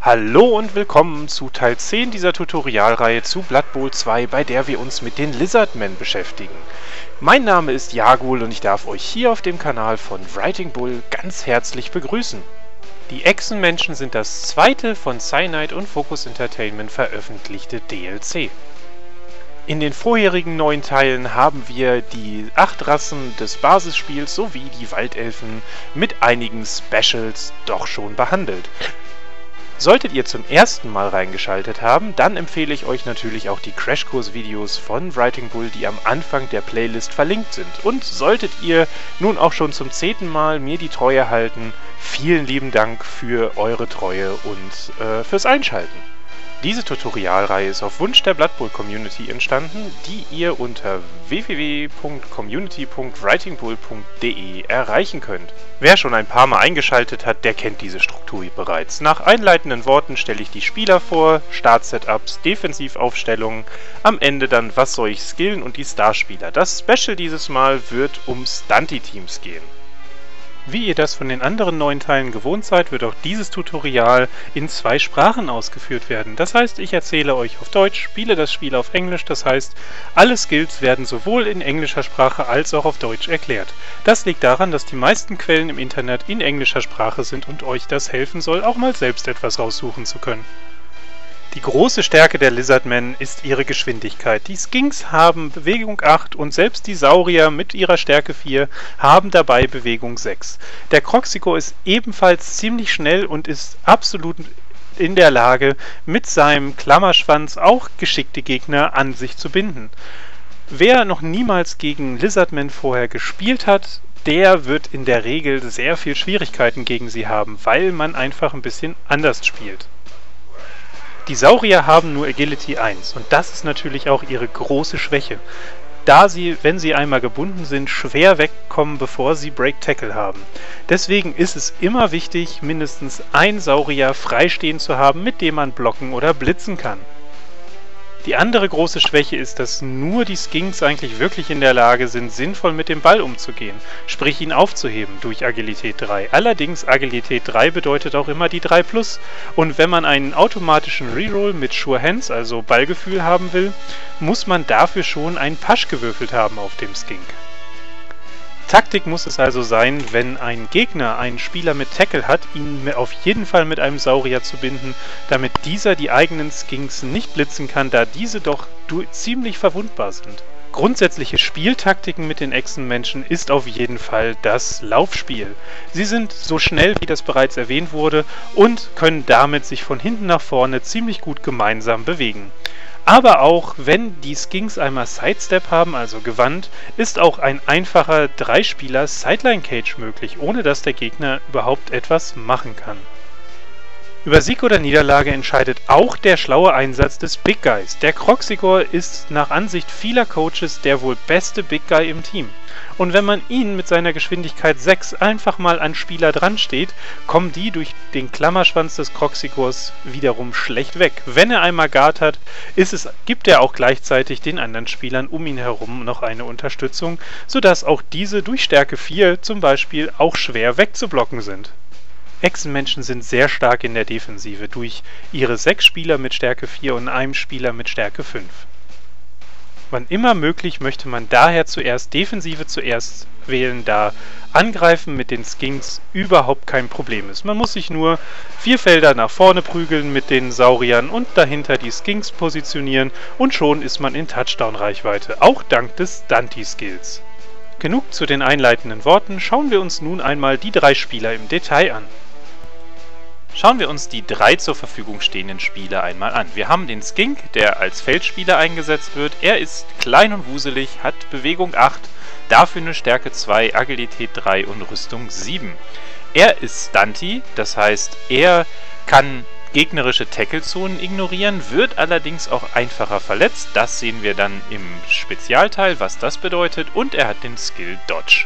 Hallo und willkommen zu Teil 10 dieser Tutorialreihe zu Blood Bowl 2, bei der wir uns mit den Lizardmen beschäftigen. Mein Name ist Jagul und ich darf euch hier auf dem Kanal von Writing Bull ganz herzlich begrüßen. Die Echsenmenschen sind das zweite von Cyanide und Focus Entertainment veröffentlichte DLC. In den vorherigen 9 Teilen haben wir die 8 Rassen des Basisspiels sowie die Waldelfen mit einigen Specials doch schon behandelt. Solltet ihr zum ersten Mal reingeschaltet haben, dann empfehle ich euch natürlich auch die Crashkurs-Videos von Writing Bull, die am Anfang der Playlist verlinkt sind. Und solltet ihr nun auch schon zum 10. Mal mir die Treue halten, vielen lieben Dank für eure Treue und fürs Einschalten. Diese Tutorialreihe ist auf Wunsch der Blood Bowl Community entstanden, die ihr unter www.community.writingbull.de erreichen könnt. Wer schon ein paar Mal eingeschaltet hat, der kennt diese Struktur bereits. Nach einleitenden Worten stelle ich die Spieler vor, Start-Setups, Defensivaufstellungen, am Ende dann was soll ich skillen und die Starspieler. Das Special dieses Mal wird um Stunty-Teams gehen. Wie ihr das von den anderen 9 Teilen gewohnt seid, wird auch dieses Tutorial in 2 Sprachen ausgeführt werden. Das heißt, ich erzähle euch auf Deutsch, spiele das Spiel auf Englisch, das heißt, alle Skills werden sowohl in englischer Sprache als auch auf Deutsch erklärt. Das liegt daran, dass die meisten Quellen im Internet in englischer Sprache sind und euch das helfen soll, auch mal selbst etwas raussuchen zu können. Die große Stärke der Lizardmen ist ihre Geschwindigkeit. Die Skinks haben Bewegung 8 und selbst die Saurier mit ihrer Stärke 4 haben dabei Bewegung 6. Der Kroxigor ist ebenfalls ziemlich schnell und ist absolut in der Lage, mit seinem Klammerschwanz auch geschickte Gegner an sich zu binden. Wer noch niemals gegen Lizardmen vorher gespielt hat, der wird in der Regel sehr viel Schwierigkeiten gegen sie haben, weil man einfach ein bisschen anders spielt. Die Saurier haben nur Agility 1 und das ist natürlich auch ihre große Schwäche, da sie, wenn sie einmal gebunden sind, schwer wegkommen, bevor sie Break Tackle haben. Deswegen ist es immer wichtig, mindestens ein Saurier freistehen zu haben, mit dem man blocken oder blitzen kann. Die andere große Schwäche ist, dass nur die Skinks eigentlich wirklich in der Lage sind, sinnvoll mit dem Ball umzugehen, sprich ihn aufzuheben durch Agilität 3. Allerdings Agilität 3 bedeutet auch immer die 3+, und wenn man einen automatischen Reroll mit Sure Hands, also Ballgefühl haben will, muss man dafür schon einen Pasch gewürfelt haben auf dem Skink. Taktik muss es also sein, wenn ein Gegner einen Spieler mit Tackle hat, ihn auf jeden Fall mit einem Saurier zu binden, damit dieser die eigenen Skinks nicht blitzen kann, da diese doch ziemlich verwundbar sind. Grundsätzliche Spieltaktiken mit den Echsenmenschen ist auf jeden Fall das Laufspiel. Sie sind so schnell, wie das bereits erwähnt wurde, und können damit sich von hinten nach vorne ziemlich gut gemeinsam bewegen. Aber auch wenn die Skinks einmal Sidestep haben, also Gewand, ist auch ein einfacher 3-Spieler Sideline Cage möglich, ohne dass der Gegner überhaupt etwas machen kann. Über Sieg oder Niederlage entscheidet auch der schlaue Einsatz des Big Guys. Der Kroxigor ist nach Ansicht vieler Coaches der wohl beste Big Guy im Team. Und wenn man ihn mit seiner Geschwindigkeit 6 einfach mal an Spieler dran steht, kommen die durch den Klammerschwanz des Kroxigors wiederum schlecht weg. Wenn er einmal Guard hat, gibt er auch gleichzeitig den anderen Spielern um ihn herum noch eine Unterstützung, sodass auch diese durch Stärke 4 zum Beispiel auch schwer wegzublocken sind. Echsenmenschen sind sehr stark in der Defensive durch ihre 6 Spieler mit Stärke 4 und einem Spieler mit Stärke 5. Wann immer möglich möchte man daher Defensive zuerst wählen, da Angreifen mit den Skinks überhaupt kein Problem ist. Man muss sich nur 4 Felder nach vorne prügeln mit den Sauriern und dahinter die Skinks positionieren und schon ist man in Touchdown-Reichweite, auch dank des Stunty-Skills. Genug zu den einleitenden Worten, schauen wir uns nun einmal die 3 Spieler im Detail an. Schauen wir uns die 3 zur Verfügung stehenden Spieler einmal an. Wir haben den Skink, der als Feldspieler eingesetzt wird. Er ist klein und wuselig, hat Bewegung 8, dafür eine Stärke 2, Agilität 3 und Rüstung 7. Er ist Stunty, das heißt, er kann gegnerische Tackle-Zonen ignorieren, wird allerdings auch einfacher verletzt. Das sehen wir dann im Spezialteil, was das bedeutet. Und er hat den Skill Dodge.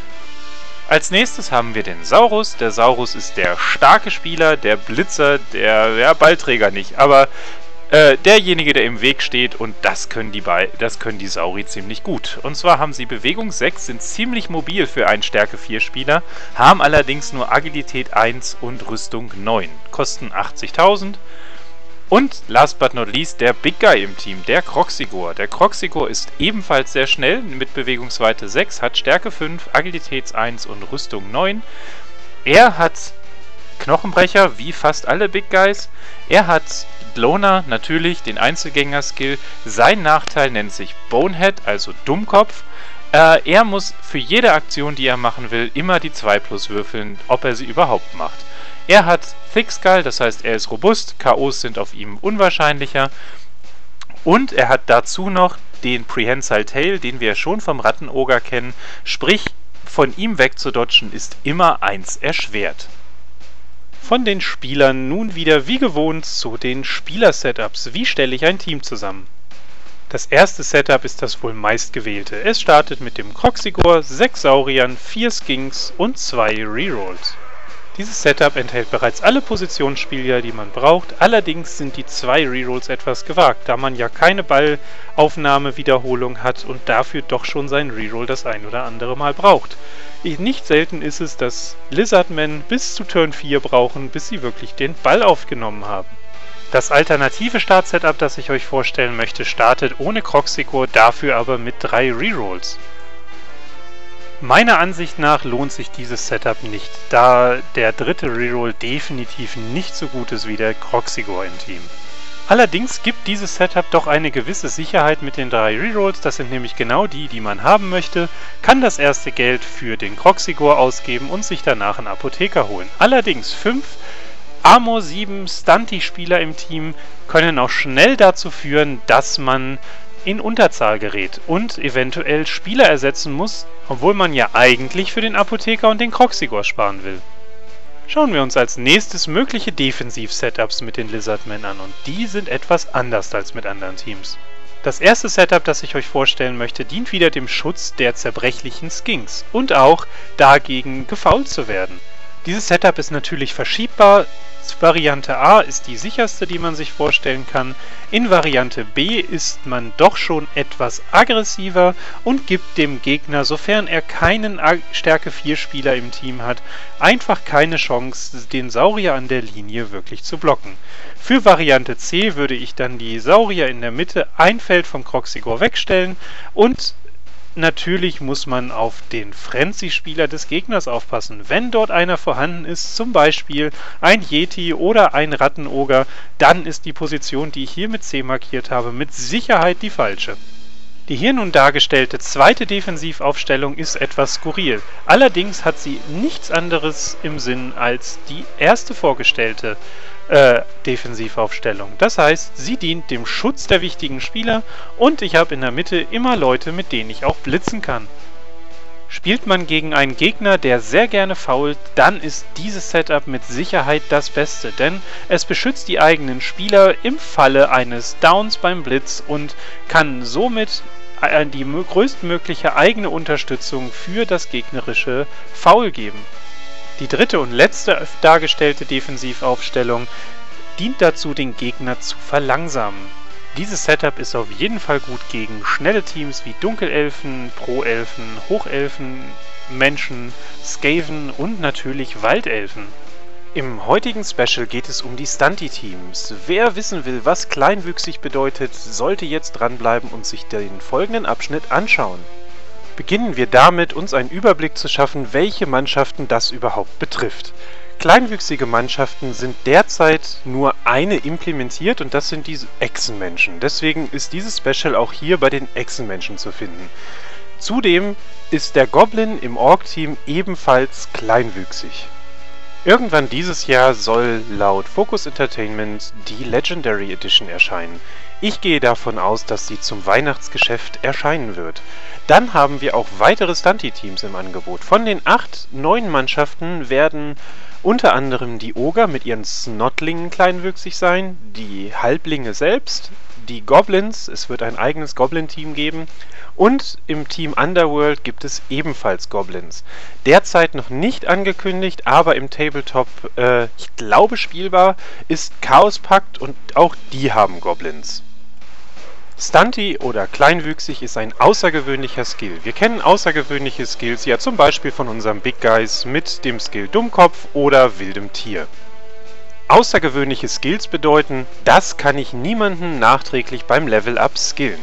Als nächstes haben wir den Saurus. Der Saurus ist der starke Spieler, der Blitzer, der Ballträger nicht, aber derjenige, der im Weg steht, und das können die Sauri ziemlich gut. Und zwar haben sie Bewegung 6, sind ziemlich mobil für einen Stärke 4 Spieler, haben allerdings nur Agilität 1 und Rüstung 9, kosten 80.000. Und last but not least der Big Guy im Team, der Kroxigor. Der Kroxigor ist ebenfalls sehr schnell mit Bewegungsweite 6, hat Stärke 5, Agilität 1 und Rüstung 9. Er hat Knochenbrecher, wie fast alle Big Guys. Er hat Loner, natürlich den Einzelgänger-Skill. Sein Nachteil nennt sich Bonehead, also Dummkopf. Er muss für jede Aktion, die er machen will, immer die 2+ würfeln, ob er sie überhaupt macht. Er hat Thick Skull, das heißt, er ist robust, KOs sind auf ihm unwahrscheinlicher. Und er hat dazu noch den Prehensile Tail, den wir schon vom Rattenoger kennen. Sprich, von ihm wegzudodgen ist immer 1 erschwert. Von den Spielern nun wieder wie gewohnt zu den Spieler-Setups. Wie stelle ich ein Team zusammen? Das erste Setup ist das wohl meistgewählte. Es startet mit dem Kroxigor, 6 Sauriern, 4 Skinks und 2 Rerolls. Dieses Setup enthält bereits alle Positionsspieler, die man braucht, allerdings sind die 2 Rerolls etwas gewagt, da man ja keine Ballaufnahme-Wiederholung hat und dafür doch schon sein Reroll das ein oder andere Mal braucht. Nicht selten ist es, dass Lizardmen bis zu Turn 4 brauchen, bis sie wirklich den Ball aufgenommen haben. Das alternative Startsetup, das ich euch vorstellen möchte, startet ohne Kroxigor, dafür aber mit 3 Rerolls. Meiner Ansicht nach lohnt sich dieses Setup nicht, da der dritte Reroll definitiv nicht so gut ist wie der Kroxigor im Team. Allerdings gibt dieses Setup doch eine gewisse Sicherheit mit den 3 Rerolls, das sind nämlich genau die, die man haben möchte, kann das erste Geld für den Kroxigor ausgeben und sich danach einen Apotheker holen. Allerdings 5 Armor 7 Stunty-Spieler im Team können auch schnell dazu führen, dass man in Unterzahl gerät und eventuell Spieler ersetzen muss, obwohl man ja eigentlich für den Apotheker und den Kroxigor sparen will. Schauen wir uns als nächstes mögliche Defensiv-Setups mit den Lizardmen an und die sind etwas anders als mit anderen Teams. Das erste Setup, das ich euch vorstellen möchte, dient wieder dem Schutz der zerbrechlichen Skinks und auch dagegen gefoult zu werden. Dieses Setup ist natürlich verschiebbar. Variante A ist die sicherste, die man sich vorstellen kann. In Variante B ist man doch schon etwas aggressiver und gibt dem Gegner, sofern er keinen Stärke 4 Spieler im Team hat, einfach keine Chance, den Saurier an der Linie wirklich zu blocken. Für Variante C würde ich dann die Saurier in der Mitte ein Feld vom Kroxigor wegstellen und natürlich muss man auf den Frenzy-Spieler des Gegners aufpassen. Wenn dort einer vorhanden ist, zum Beispiel ein Yeti oder ein Rattenoger, dann ist die Position, die ich hier mit C markiert habe, mit Sicherheit die falsche. Die hier nun dargestellte zweite Defensivaufstellung ist etwas skurril. Allerdings hat sie nichts anderes im Sinn als die erste vorgestellte Defensivaufstellung. Das heißt, sie dient dem Schutz der wichtigen Spieler und ich habe in der Mitte immer Leute, mit denen ich auch blitzen kann. Spielt man gegen einen Gegner, der sehr gerne foult, dann ist dieses Setup mit Sicherheit das Beste, denn es beschützt die eigenen Spieler im Falle eines Downs beim Blitz und kann somit die größtmögliche eigene Unterstützung für das gegnerische Foul geben. Die dritte und letzte dargestellte Defensivaufstellung dient dazu, den Gegner zu verlangsamen. Dieses Setup ist auf jeden Fall gut gegen schnelle Teams wie Dunkelelfen, Pro-Elfen, Hochelfen, Menschen, Skaven und natürlich Waldelfen. Im heutigen Special geht es um die Stunty-Teams. Wer wissen will, was kleinwüchsig bedeutet, sollte jetzt dranbleiben und sich den folgenden Abschnitt anschauen. Beginnen wir damit, uns einen Überblick zu schaffen, welche Mannschaften das überhaupt betrifft. Kleinwüchsige Mannschaften sind derzeit nur eine implementiert und das sind die Echsenmenschen. Deswegen ist dieses Special auch hier bei den Echsenmenschen zu finden. Zudem ist der Goblin im Ork-Team ebenfalls kleinwüchsig. Irgendwann dieses Jahr soll laut Focus Entertainment die Legendary Edition erscheinen. Ich gehe davon aus, dass sie zum Weihnachtsgeschäft erscheinen wird. Dann haben wir auch weitere Stunty-Teams im Angebot. Von den 8 neuen Mannschaften werden unter anderem die Oger mit ihren Snotlingen kleinwüchsig sein, die Halblinge selbst, die Goblins, es wird ein eigenes Goblin-Team geben, und im Team Underworld gibt es ebenfalls Goblins. Derzeit noch nicht angekündigt, aber im Tabletop, ich glaube spielbar, ist Chaos Pact und auch die haben Goblins. Stunty oder kleinwüchsig ist ein außergewöhnlicher Skill. Wir kennen außergewöhnliche Skills ja zum Beispiel von unserem Big Guys mit dem Skill Dummkopf oder wildem Tier. Außergewöhnliche Skills bedeuten, das kann ich niemanden nachträglich beim Level-Up skillen.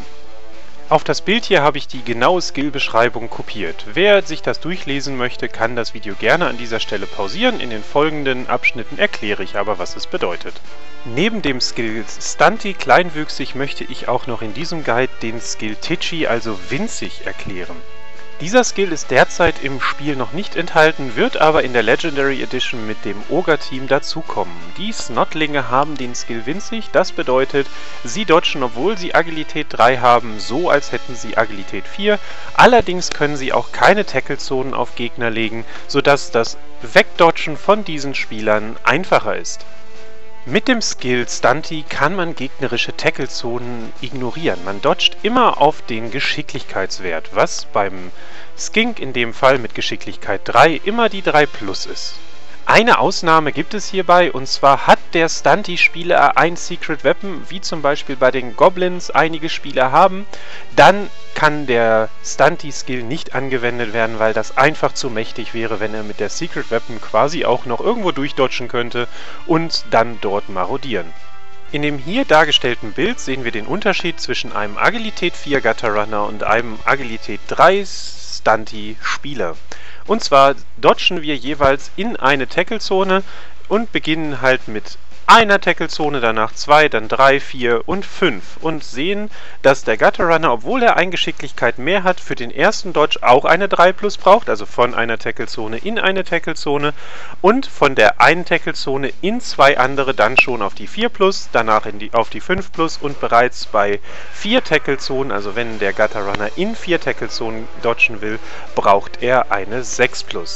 Auf das Bild hier habe ich die genaue Skill-Beschreibung kopiert. Wer sich das durchlesen möchte, kann das Video gerne an dieser Stelle pausieren. In den folgenden Abschnitten erkläre ich aber, was es bedeutet. Neben dem Skill Stunty kleinwüchsig möchte ich auch noch in diesem Guide den Skill Titchy, also winzig, erklären. Dieser Skill ist derzeit im Spiel noch nicht enthalten, wird aber in der Legendary Edition mit dem Ogre-Team dazukommen. Die Snotlinge haben den Skill winzig, das bedeutet, sie dodgen, obwohl sie Agilität 3 haben, so als hätten sie Agilität 4. Allerdings können sie auch keine Tackle-Zonen auf Gegner legen, sodass das Wegdodgen von diesen Spielern einfacher ist. Mit dem Skill Stunty kann man gegnerische Tackle-Zonen ignorieren. Man dodgt immer auf den Geschicklichkeitswert, was beim Skink in dem Fall mit Geschicklichkeit 3 immer die 3+ ist. Eine Ausnahme gibt es hierbei, und zwar hat der Stunty-Spieler ein Secret Weapon, wie zum Beispiel bei den Goblins einige Spieler haben, dann kann der Stunty-Skill nicht angewendet werden, weil das einfach zu mächtig wäre, wenn er mit der Secret Weapon quasi auch noch irgendwo durchdodgen könnte und dann dort marodieren. In dem hier dargestellten Bild sehen wir den Unterschied zwischen einem Agilität 4 Gutter Runner und einem Agilität 3 Stunty-Spieler. Und zwar dodgen wir jeweils in eine Tackle-Zone und beginnen halt mit einer Tackle-Zone, danach 2, dann 3, 4 und 5 und sehen, dass der Gutter Runner, obwohl er eine Geschicklichkeit mehr hat, für den ersten Dodge auch eine 3+ braucht, also von einer Tackle-Zone in eine Tackle-Zone und von der einen Tackle-Zone in 2 andere dann schon auf die 4+, danach auf die 5+ und bereits bei 4 Tackle-Zonen, also wenn der Gutter Runner in 4 Tackle-Zonen dodgen will, braucht er eine 6+.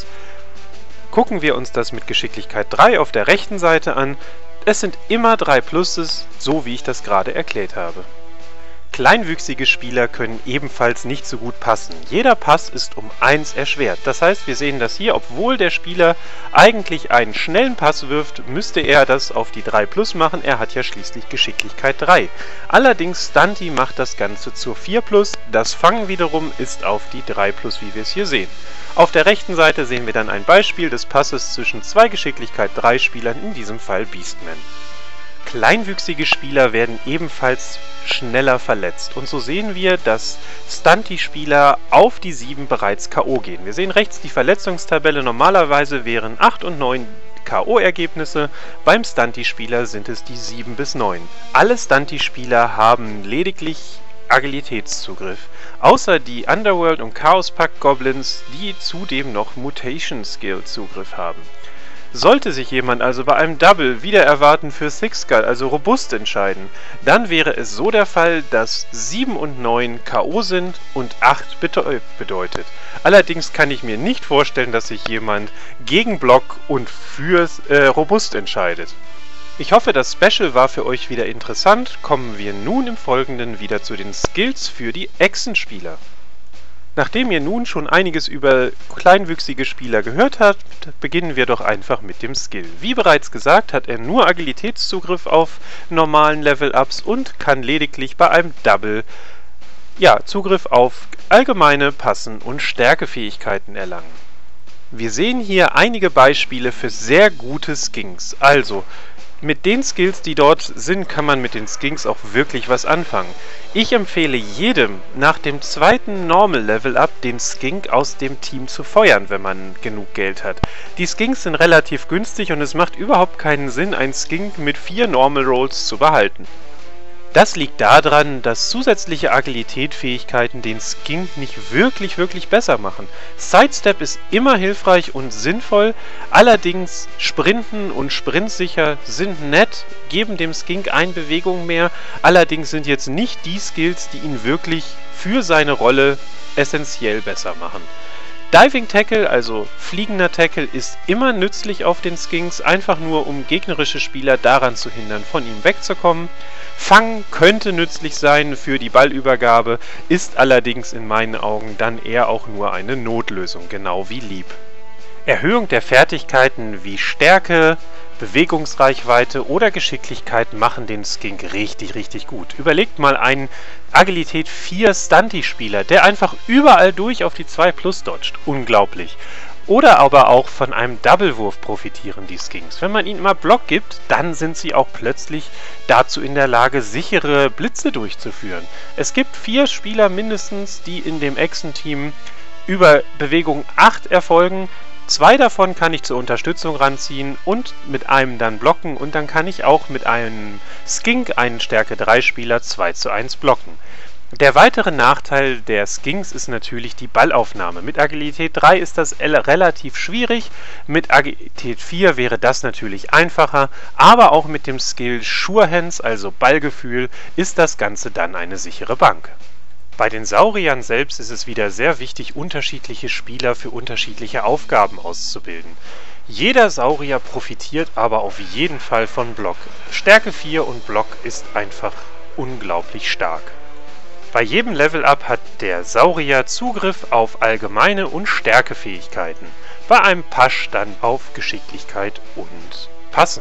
Gucken wir uns das mit Geschicklichkeit 3 auf der rechten Seite an. Es sind immer 3+, so wie ich das gerade erklärt habe. Kleinwüchsige Spieler können ebenfalls nicht so gut passen. Jeder Pass ist um 1 erschwert. Das heißt, wir sehen das hier, obwohl der Spieler eigentlich einen schnellen Pass wirft, müsste er das auf die 3+ machen. Er hat ja schließlich Geschicklichkeit 3. Allerdings Stunty macht das Ganze zur 4+. Das Fangen wiederum ist auf die 3+, wie wir es hier sehen. Auf der rechten Seite sehen wir dann ein Beispiel des Passes zwischen 2 Geschicklichkeit 3 Spielern, in diesem Fall Beastmen. Kleinwüchsige Spieler werden ebenfalls schneller verletzt. Und so sehen wir, dass Stunty-Spieler auf die 7 bereits K.O. gehen. Wir sehen rechts die Verletzungstabelle. Normalerweise wären 8 und 9 K.O.-Ergebnisse. Beim Stunty-Spieler sind es die 7 bis 9. Alle Stunty-Spieler haben lediglich Agilitätszugriff. Außer die Underworld und Chaos Pact Goblins, die zudem noch Mutation Skill Zugriff haben. Sollte sich jemand also bei einem Double wieder erwarten für Thick Skull, also robust entscheiden, dann wäre es so der Fall, dass 7 und 9 K.O. sind und 8 bedeutet. Allerdings kann ich mir nicht vorstellen, dass sich jemand gegen Block und für robust entscheidet. Ich hoffe, das Special war für euch wieder interessant. Kommen wir nun im Folgenden wieder zu den Skills für die Echsenspieler. Nachdem ihr nun schon einiges über kleinwüchsige Spieler gehört habt, beginnen wir doch einfach mit dem Skill. Wie bereits gesagt, hat er nur Agilitätszugriff auf normalen Level-Ups und kann lediglich bei einem Double Zugriff auf allgemeine Passen und Stärkefähigkeiten erlangen. Wir sehen hier einige Beispiele für sehr gute Skinks. Also, mit den Skills, die dort sind, kann man mit den Skinks auch wirklich was anfangen. Ich empfehle jedem, nach dem zweiten Normal Level Up den Skink aus dem Team zu feuern, wenn man genug Geld hat. Die Skinks sind relativ günstig und es macht überhaupt keinen Sinn, einen Skink mit 4 Normal Rolls zu behalten. Das liegt daran, dass zusätzliche Agilität-Fähigkeiten den Skink nicht wirklich besser machen. Sidestep ist immer hilfreich und sinnvoll, allerdings Sprinten und Sprintsicher sind nett, geben dem Skink eine Bewegung mehr, allerdings sind jetzt nicht die Skills, die ihn wirklich für seine Rolle essentiell besser machen. Diving Tackle, also fliegender Tackle, ist immer nützlich auf den Skinks, einfach nur um gegnerische Spieler daran zu hindern, von ihm wegzukommen. Fangen könnte nützlich sein für die Ballübergabe, ist allerdings in meinen Augen dann eher auch nur eine Notlösung, genau wie Leap. Erhöhung der Fertigkeiten wie Stärke, Bewegungsreichweite oder Geschicklichkeit machen den Skink richtig gut. Überlegt mal einen Agilität 4 Stunty-Spieler, der einfach überall durch auf die 2+ dodgt. Unglaublich. Oder aber auch von einem Double-Wurf profitieren die Skinks. Wenn man ihnen immer Block gibt, dann sind sie auch plötzlich dazu in der Lage, sichere Blitze durchzuführen. Es gibt 4 Spieler mindestens, die in dem Echsen-Team über Bewegung 8 erfolgen. 2 davon kann ich zur Unterstützung ranziehen und mit einem dann blocken und dann kann ich auch mit einem Skink, einen Stärke 3 Spieler, 2:1 blocken. Der weitere Nachteil der Skinks ist natürlich die Ballaufnahme. Mit Agilität 3 ist das relativ schwierig, mit Agilität 4 wäre das natürlich einfacher, aber auch mit dem Skill Sure Hands, also Ballgefühl, ist das Ganze dann eine sichere Bank. Bei den Sauriern selbst ist es wieder sehr wichtig, unterschiedliche Spieler für unterschiedliche Aufgaben auszubilden. Jeder Saurier profitiert aber auf jeden Fall von Block. Stärke 4 und Block ist einfach unglaublich stark. Bei jedem Level-Up hat der Saurier Zugriff auf allgemeine und Stärkefähigkeiten. Bei einem Pasch dann auf Geschicklichkeit und Passen.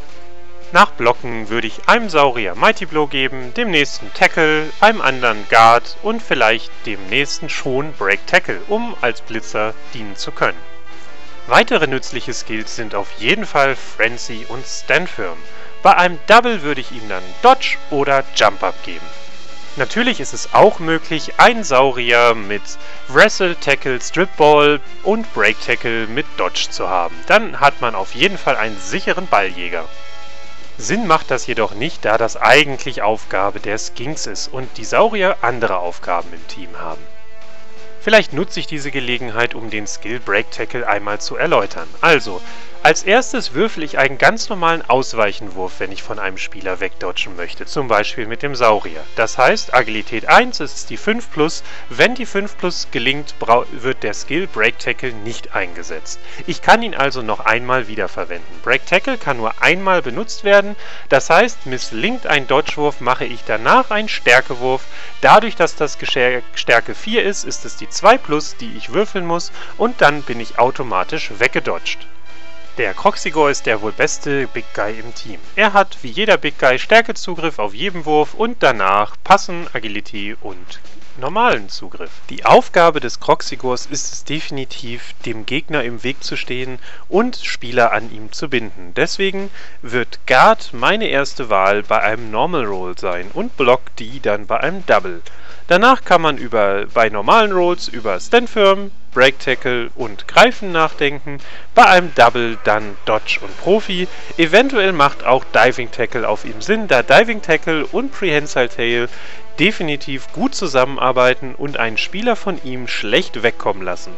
Nach Blocken würde ich einem Saurier Mighty Blow geben, dem nächsten Tackle, einem anderen Guard und vielleicht dem nächsten schon Break Tackle, um als Blitzer dienen zu können. Weitere nützliche Skills sind auf jeden Fall Frenzy und Stand Firm. Bei einem Double würde ich ihm dann Dodge oder Jump Up geben. Natürlich ist es auch möglich, einen Saurier mit Wrestle, Tackle, Strip Ball und Break Tackle mit Dodge zu haben. Dann hat man auf jeden Fall einen sicheren Balljäger. Sinn macht das jedoch nicht, da das eigentlich Aufgabe der Skinks ist und die Saurier andere Aufgaben im Team haben. Vielleicht nutze ich diese Gelegenheit, um den Skill Break Tackle einmal zu erläutern. Also, als erstes würfel ich einen ganz normalen Ausweichenwurf, wenn ich von einem Spieler wegdodgen möchte, zum Beispiel mit dem Saurier. Das heißt, Agilität 1 ist die 5+, wenn die 5+ gelingt, wird der Skill Break Tackle nicht eingesetzt. Ich kann ihn also noch einmal wiederverwenden. Break Tackle kann nur einmal benutzt werden, das heißt, misslingt ein Dodgewurf, mache ich danach einen Stärkewurf. Dadurch, dass das Stärke 4 ist, ist es die 2+, die ich würfeln muss und dann bin ich automatisch weggedodgt. Der Kroxigor ist der wohl beste Big Guy im Team. Er hat wie jeder Big Guy Stärkezugriff auf jeden Wurf und danach Passen, Agility und normalen Zugriff. Die Aufgabe des Kroxigors ist es definitiv, dem Gegner im Weg zu stehen und Spieler an ihm zu binden. Deswegen wird Guard meine erste Wahl bei einem Normal Roll sein und Block die dann bei einem Double. Danach kann man bei normalen Rolls über Stand Firm, Break Tackle und Greifen nachdenken, bei einem Double dann Dodge und Profi. Eventuell macht auch Diving Tackle auf ihm Sinn, da Diving Tackle und Prehensile Tail definitiv gut zusammenarbeiten und einen Spieler von ihm schlecht wegkommen lassen.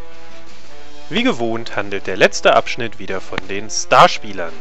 Wie gewohnt handelt der letzte Abschnitt wieder von den Starspielern.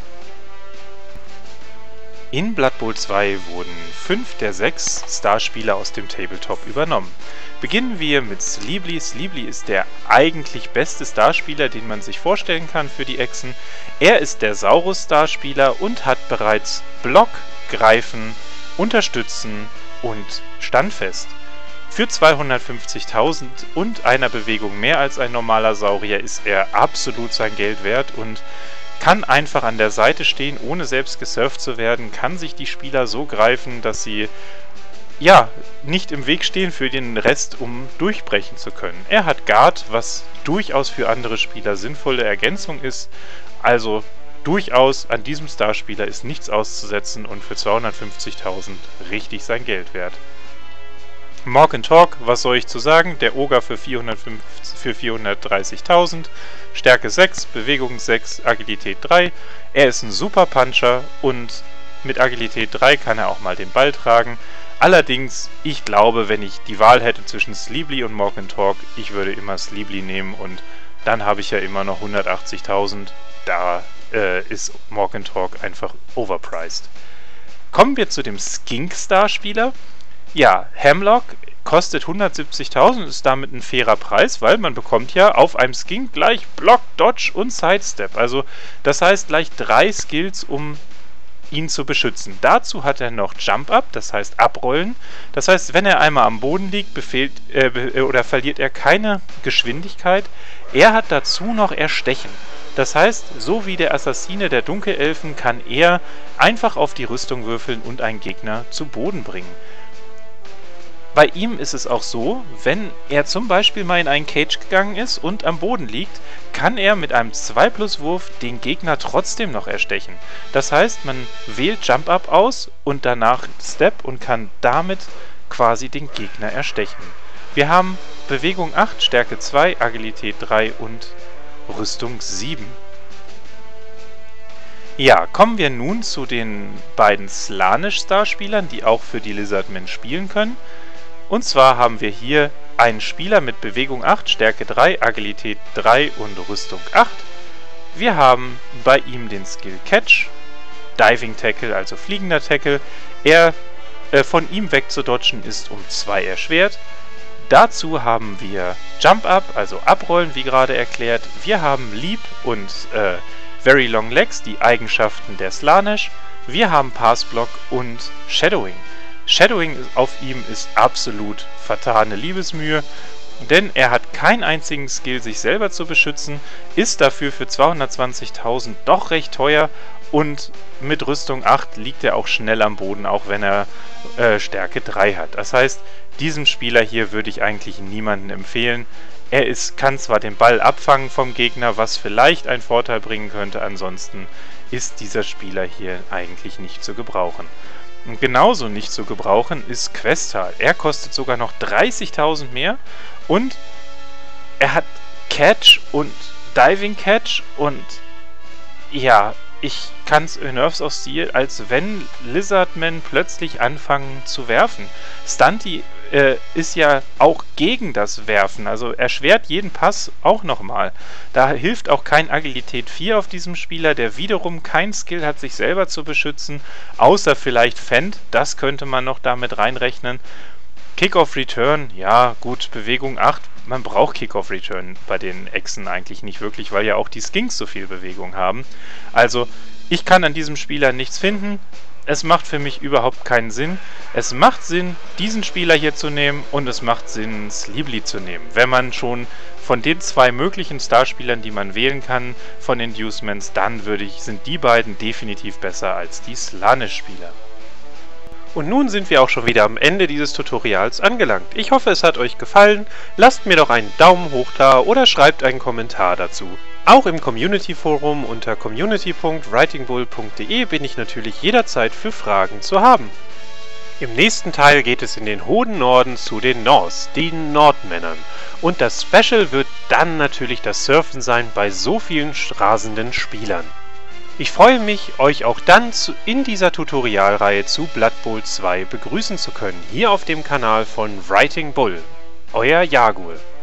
In Blood Bowl 2 wurden 5 der 6 Starspieler aus dem Tabletop übernommen. Beginnen wir mit Sleebly. Sleebly ist der eigentlich beste Starspieler, den man sich vorstellen kann für die Echsen. Er ist der Saurus-Starspieler und hat bereits Block, Greifen, Unterstützen und Standfest. Für 250.000 und einer Bewegung mehr als ein normaler Saurier ist er absolut sein Geld wert und kann einfach an der Seite stehen, ohne selbst gesurft zu werden, kann sich die Spieler so greifen, dass sie nicht im Weg stehen für den Rest, um durchbrechen zu können. Er hat Guard, was durchaus für andere Spieler sinnvolle Ergänzung ist, also durchaus an diesem Starspieler ist nichts auszusetzen und für 250.000 richtig sein Geld wert. Morg and Talk, was soll ich zu sagen? Der Ogre für 430.000, Stärke 6, Bewegung 6, Agilität 3. Er ist ein Super Puncher und mit Agilität 3 kann er auch mal den Ball tragen. Allerdings, ich glaube, wenn ich die Wahl hätte zwischen Sleebly und Morg and Talk, ich würde immer Sleebly nehmen und dann habe ich ja immer noch 180.000. Da ist Morg and Talk einfach overpriced. Kommen wir zu dem Skink-Star-Spieler. Ja, Hemlock kostet 170.000, ist damit ein fairer Preis, weil man bekommt ja auf einem Skink gleich Block, Dodge und Sidestep. Also das heißt gleich 3 Skills, um ihn zu beschützen. Dazu hat er noch Jump Up, das heißt abrollen. Das heißt, wenn er einmal am Boden liegt, verliert er keine Geschwindigkeit. Er hat dazu noch Erstechen. Das heißt, so wie der Assassine der Dunkelelfen kann er einfach auf die Rüstung würfeln und einen Gegner zu Boden bringen. Bei ihm ist es auch so, wenn er zum Beispiel mal in einen Cage gegangen ist und am Boden liegt, kann er mit einem 2+Wurf den Gegner trotzdem noch erstechen. Das heißt, man wählt Jump Up aus und danach Step und kann damit quasi den Gegner erstechen. Wir haben Bewegung 8, Stärke 2, Agilität 3 und Rüstung 7. Ja, kommen wir nun zu den beiden Slaanesh-Starspielern, die auch für die Lizardmen spielen können. Und zwar haben wir hier einen Spieler mit Bewegung 8, Stärke 3, Agilität 3 und Rüstung 8. Wir haben bei ihm den Skill Catch, Diving Tackle, also fliegender Tackle. Von ihm wegzudodgen ist um 2 erschwert. Dazu haben wir Jump Up, also abrollen, wie gerade erklärt. Wir haben Leap und Very Long Legs, die Eigenschaften der Slaanesh. Wir haben Pass Block und Shadowing. Shadowing auf ihm ist absolut vertane Liebesmühe, denn er hat keinen einzigen Skill, sich selber zu beschützen, ist dafür für 220.000 doch recht teuer und mit Rüstung 8 liegt er auch schnell am Boden, auch wenn er Stärke 3 hat. Das heißt, diesem Spieler hier würde ich eigentlich niemanden empfehlen. Er kann zwar den Ball abfangen vom Gegner, was vielleicht einen Vorteil bringen könnte, ansonsten ist dieser Spieler hier eigentlich nicht zu gebrauchen. Und genauso nicht zu gebrauchen ist Questal. Er kostet sogar noch 30.000 mehr und er hat Catch und Diving Catch und ja, ich kann es Nerves of Steel, als wenn Lizardmen plötzlich anfangen zu werfen. Stunty ist ja auch gegen das Werfen, also erschwert jeden Pass auch nochmal. Da hilft auch kein Agilität 4 auf diesem Spieler, der wiederum kein Skill hat, sich selber zu beschützen, außer vielleicht Fend, das könnte man noch damit reinrechnen. Kick-Off Return, ja gut, Bewegung 8, man braucht Kick-Off Return bei den Echsen eigentlich nicht wirklich, weil ja auch die Skinks so viel Bewegung haben. Also, ich kann an diesem Spieler nichts finden. Es macht für mich überhaupt keinen Sinn. Es macht Sinn, diesen Spieler hier zu nehmen und es macht Sinn, Sleebly zu nehmen. Wenn man schon von den 2 möglichen Starspielern, die man wählen kann, von Inducements, dann sind die beiden definitiv besser als die Slaanesh-Spieler. Und nun sind wir auch schon wieder am Ende dieses Tutorials angelangt. Ich hoffe, es hat euch gefallen. Lasst mir doch einen Daumen hoch da oder schreibt einen Kommentar dazu. Auch im Community-Forum unter community.writingbull.de bin ich natürlich jederzeit für Fragen zu haben. Im nächsten Teil geht es in den hohen Norden zu den Norse, den Nordmännern. Und das Special wird dann natürlich das Surfen sein bei so vielen rasenden Spielern. Ich freue mich, euch auch dann in dieser Tutorialreihe zu Blood Bowl 2 begrüßen zu können, hier auf dem Kanal von Writing Bull. Euer Jaguar.